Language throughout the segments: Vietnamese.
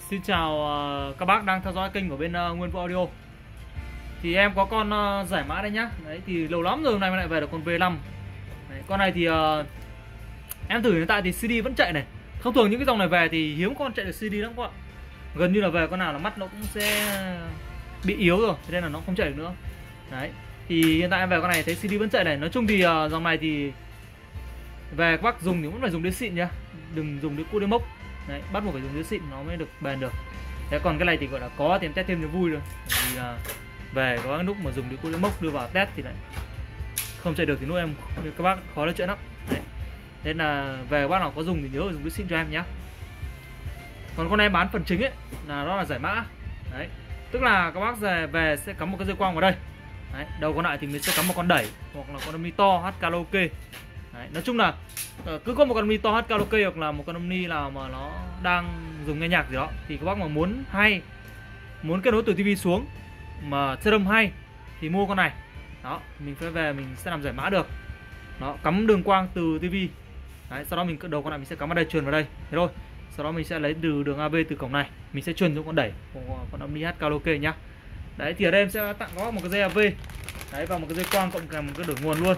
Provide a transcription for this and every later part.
Xin chào các bác đang theo dõi kênh của bên Nguyên Vũ Audio. Thì em có con giải mã đây nhá. Đấy thì lâu lắm rồi hôm nay lại về được con V5. Đấy, con này thì em thử hiện tại thì CD vẫn chạy này. Thông thường những cái dòng này về thì hiếm con chạy được CD lắm các bạn. Gần như là về con nào là mắt nó cũng sẽ bị yếu rồi, thế nên là nó không chạy được nữa. Đấy. Thì hiện tại em về con này thấy CD vẫn chạy này. Nói chung thì dòng này thì về các bác dùng thì vẫn phải dùng đĩa xịn nhá. Đừng dùng đĩa cũ đĩa mốc. Đấy, bắt buộc phải dùng đĩa xịn nó mới được bền được. Thế còn cái này thì gọi là có thì em test thêm cho vui thôi. Bởi vì là về có cái lúc mà dùng đĩa cũ đĩa mốc đưa vào test thì lại không chạy được thì lúc em các bác khó nói chuyện lắm. Đấy. Thế là về các bác nào có dùng thì nhớ phải dùng đĩa xịn cho em nhé. Còn con em bán phần chính ấy là nó là giải mã. Đấy. Tức là các bác về sẽ cắm một cái dây quang vào đây. Đấy. Đầu còn lại thì mình sẽ cắm một con đẩy hoặc là con âm to hát karaoke. Đấy. Nói chung là cứ có một con to hát karaoke hoặc là một con âm nào mà nó đang dùng nghe nhạc gì đó thì các bác mà muốn kết nối từ tivi xuống mà set âm hay thì mua con này. Đó, mình phải về mình sẽ làm giải mã được. Đó, cắm đường quang từ tivi. Đấy, sau đó mình đầu con này mình sẽ cắm vào đây, truyền vào đây. Thế thôi. Sau đó mình sẽ lấy từ đường AB từ cổng này, mình sẽ truyền xuống con đẩy của con âm hát karaoke nhá. Đấy thì ở đây em sẽ tặng các bác một cái dây AV. Đấy, và một cái dây quang cộng kèm một cái đổi nguồn luôn.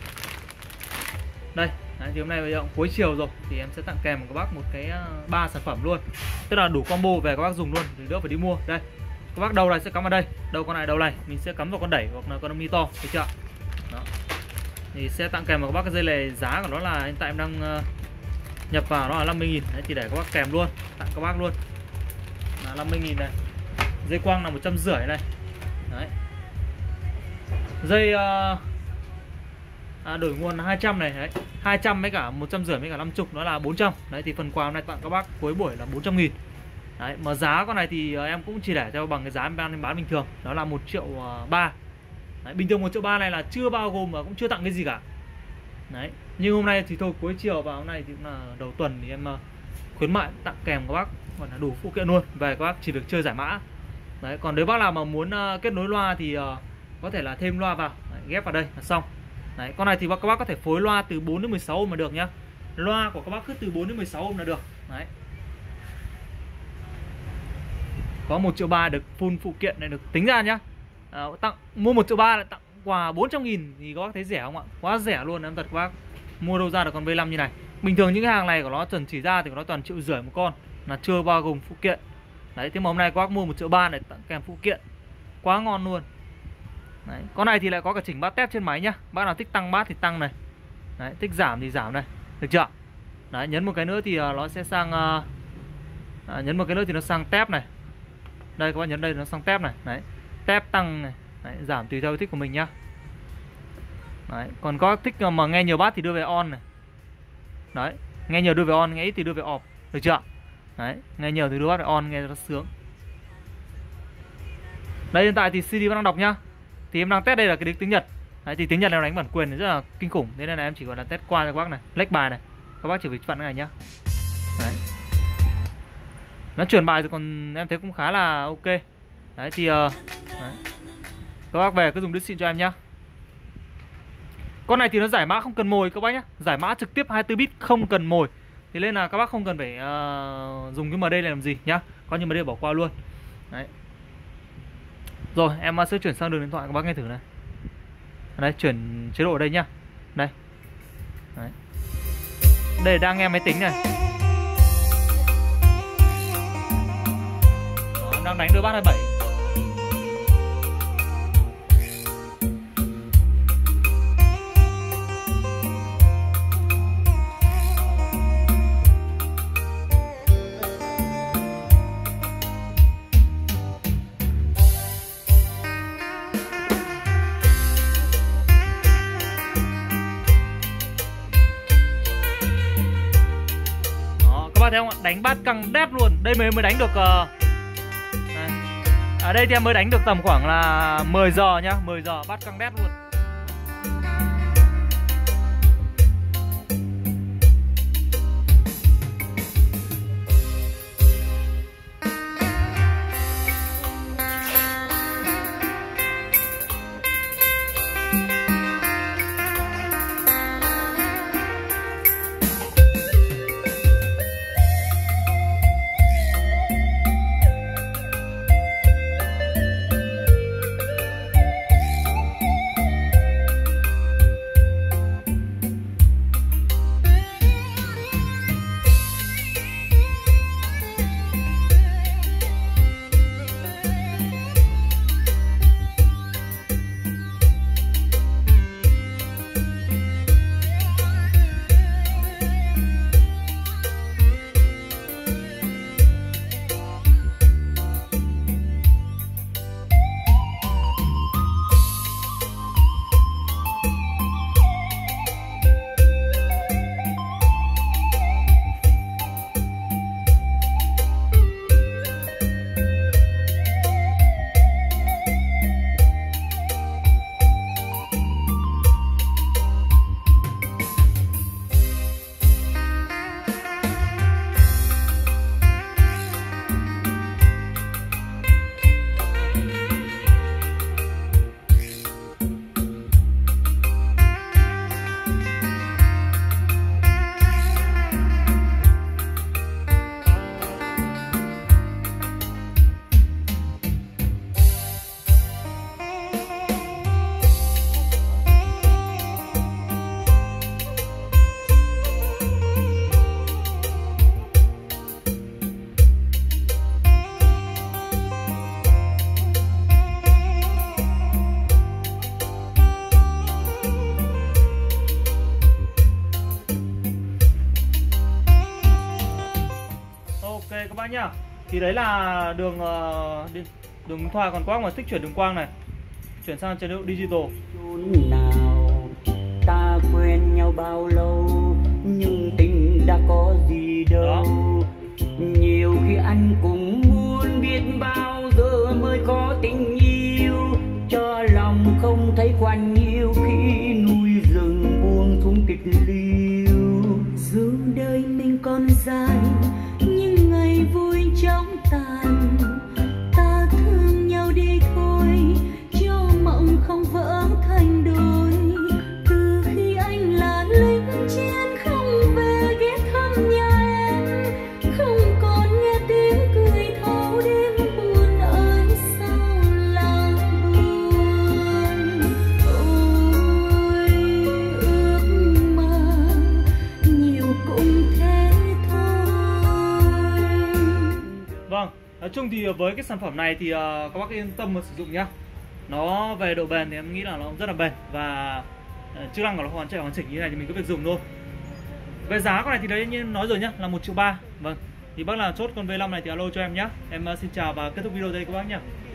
Đây, đấy, thì hôm nay bây giờ cuối chiều rồi thì em sẽ tặng kèm các bác một cái 3 sản phẩm luôn. Tức là đủ combo về các bác dùng luôn thì đỡ phải đi mua. Đây. Các bác đầu này sẽ cắm vào đây, đầu này mình sẽ cắm vào con đẩy hoặc là con âm to, được chưa? Đó. Thì sẽ tặng kèm vào các bác cái dây này, giá của nó là hiện tại em đang nhập vào nó là 50.000. Đấy thì để các bác kèm luôn, tặng các bác luôn. Là 50.000 này. Dây quang là 150 này. Đấy. Dây đổi nguồn 200 này, đấy. 200 với cả 150 với cả 50 nó là 400. Đấy thì phần quà hôm nay tặng các bác cuối buổi là 400.000. Đấy, mà giá con này thì em cũng chỉ để theo bằng cái giá em bán bình thường, đó là 1.3 triệu. Đấy, bình thường 1.3 triệu này là chưa bao gồm và cũng chưa tặng cái gì cả. Đấy, nhưng hôm nay thì thôi cuối chiều và hôm nay thì cũng là đầu tuần thì em khuyến mại tặng kèm các bác gọi là đủ phụ kiện luôn, về các bác chỉ việc chơi giải mã. Đấy, còn nếu bác nào mà muốn kết nối loa thì có thể là thêm loa vào. Đấy, ghép vào đây là xong. Đấy, con này thì các bác có thể phối loa từ 4 đến 16 ohm mà được nhá. Loa của các bác cứ từ 4 đến 16 ohm là được. Đấy. Có 1.3 triệu được full phụ kiện này, được tính ra nhá. Mua 1.3 triệu lại tặng quà 400.000 thì các bác thấy rẻ không ạ? Quá rẻ luôn em thật các bác. Mua đâu ra được con V5 như này. Bình thường những cái hàng này của nó chuẩn chỉ ra thì nó toàn 1.5 triệu một con, là chưa bao gồm phụ kiện. Đấy, thế mà hôm nay các bác mua 1.3 triệu này tặng kèm phụ kiện. Quá ngon luôn. Đấy, con này thì lại có cả chỉnh bát tép trên máy nhá. Bác nào thích tăng bát thì tăng này. Đấy, thích giảm thì giảm này. Được chưa? Đấy, nhấn một cái nữa thì nó sẽ sang nhấn một cái nữa thì nó sang tép này. Đây các bác nhấn đây nó sang tép này. Đấy, tép tăng này. Đấy, giảm tùy theo yêu thích của mình nhá. Đấy, còn có thích mà nghe nhiều bát thì đưa về on này. Đấy, nghe nhiều đưa về on, nghe ít thì đưa về off. Được chưa? Đấy, nghe nhiều thì đưa bát về on, nghe rất sướng. Đây hiện tại thì CD vẫn đang đọc nhá. Thì em đang test đây là cái tiếng Nhật. Đấy, thì tiếng Nhật em đánh bản quyền thì rất là kinh khủng. Thế nên là em chỉ gọi là test qua cho các bác này, lách bài này. Các bác chỉ việc vặn cái này nhá. Đấy. Nó chuyển bài rồi còn em thấy cũng khá là ok. Đấy thì đấy. Các bác về cứ dùng đĩa xịn cho em nhá. Con này thì nó giải mã không cần mồi các bác nhá. Giải mã trực tiếp 24 bit không cần mồi. Thì nên là các bác không cần phải dùng cái MD này làm gì nhá. Có như MD bỏ qua luôn. Đấy. Rồi em sẽ chuyển sang đường điện thoại các bác nghe thử này. Đây, chuyển chế độ ở đây nhá. Đây. Đấy. Đây đang nghe máy tính này. Đó, em đang đánh đôi bát 27. Thấy không ạ? Đánh bát căng đét luôn. Đây mới đánh được ở đây thì em mới đánh được tầm khoảng là 10 giờ nhá, 10 giờ bát căng đét luôn. Thì đấy là đường đường thoại còn quang, mà thích chuyển đường quang này, chuyển sang chế độ digital. Nào ta quen nhau bao lâu nhưng tình đã có gì đâu. Đó. Nhiều khi anh cũng muốn biết bao giờ mới có tình yêu, cho lòng không thấy quanh yêu khi núi rừng buông xuống tịch liêu. Dù đời mình còn dài nhưng ngày vui chóng tàn, ta thương nhau đi thôi cho mộng không vỡ thành đôi. Từ khi anh là lính chiến không về ghé thăm nhà em, không còn nghe tiếng cười thấu đêm buồn ơi sao lòng buồn. Ôi ước mơ nhiều cũng thế thôi. Vâng, nói chung thì với cái sản phẩm này thì các bác yên tâm mà sử dụng nhá. Nó về độ bền thì em nghĩ là nó rất là bền, và chức năng của nó hoàn chỉnh như này thì mình cứ việc dùng thôi. Về giá con này thì đấy như nói rồi nhá, là 1,3 triệu. Vâng, thì bác là chốt con V5 này thì alo cho em nhá. Em xin chào và kết thúc video đây các bác nhá.